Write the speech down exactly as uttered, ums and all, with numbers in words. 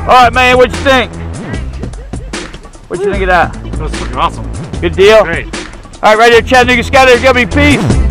right, man, what'd you think? What'd you think of that? That was fucking awesome. Good deal? Great. All right, right here, Chattanooga Skydiving. Peace.